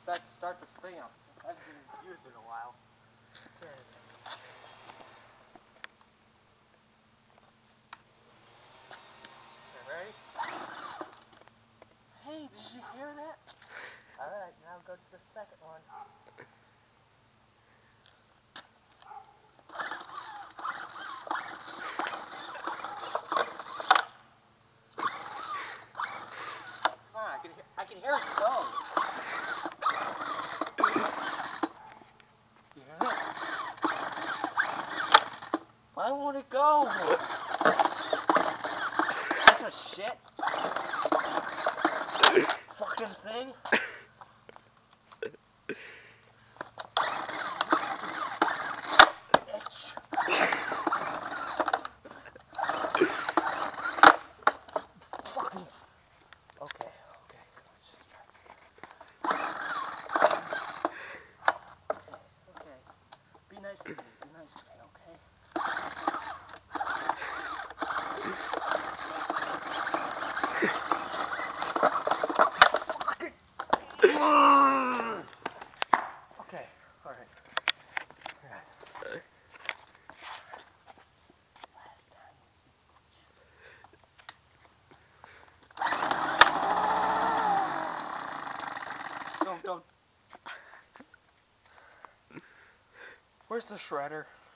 start this thing up. I haven't been used in a while. Okay. Ready? Hey, did you hear that? Alright, now go to the second one. Come on, I can hear it go. You hear it? Why won't it go? That's a shit. Fucking thing. Fucking. Okay. Let's just try this. Okay. Be nice to me. Okay? Okay, alright. Don't. Where's the shredder?